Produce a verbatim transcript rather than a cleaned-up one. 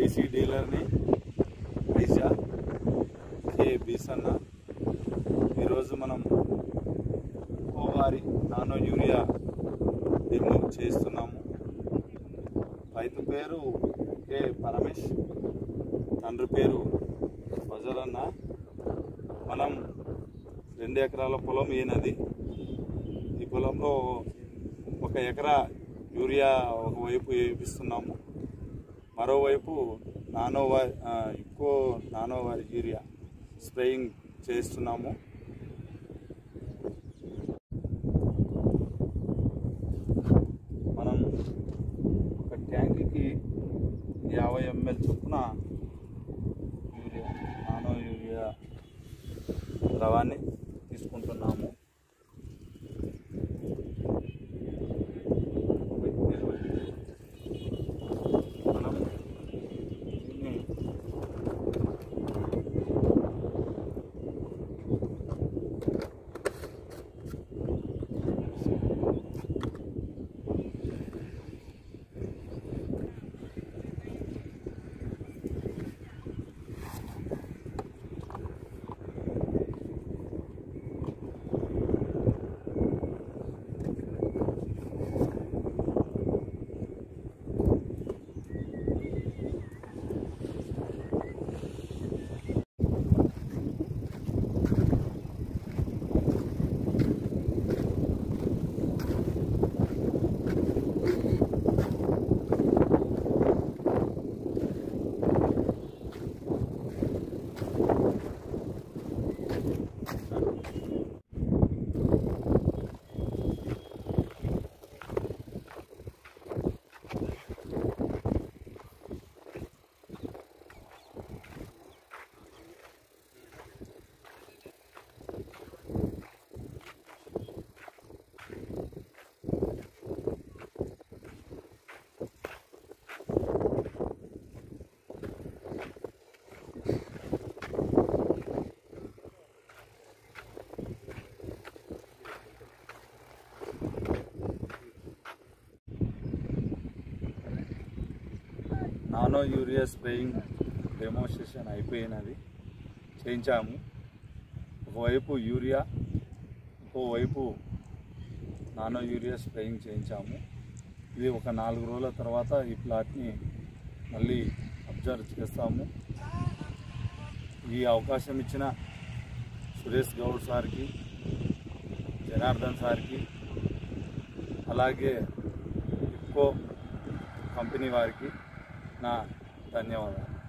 దేశీ డీలర్ని ఐజా కే బీసన్న. ఈరోజు మనం కోవారి nano urea demo చేస్తున్నాము. రైతు పేరు కే పరమేష్, తండ్రి పేరు బజరన్న. మనం రెండు ఎకరాల పొలం ఈయనది. ఈ పొలంలో ఒక ఎకరా యూరియా ఒకవైపు వేపిస్తున్నాము, మరోవైపు nano IFFCO nano urea spraying చేస్తున్నాము. మనం ఒక ట్యాంక్కి యాభై ఎంఎల్ చొప్పున యూరియా నానో యూరియా ద్రవాన్ని తీసుకుంటున్నాము. మనం దీన్ని నానో యూరియా స్ప్రేయింగ్ డెమోన్స్ట్రేషన్ అయిపోయినది, చేయించాము. ఒకవైపు యూరియా, ఇంకోవైపు నానో యూరియా స్ప్రేయింగ్ చేయించాము. ఇది ఒక నాలుగు రోజుల తర్వాత ఈ ప్లాట్ని మళ్ళీ అబ్జర్వ్ చేస్తాము. ఈ అవకాశం ఇచ్చిన సురేష్ గౌడ్ సార్కి, జనార్దన్ సార్కి, అలాగే ఇఫ్కో కంపెనీ వారికి నా ధన్యవాదాలు.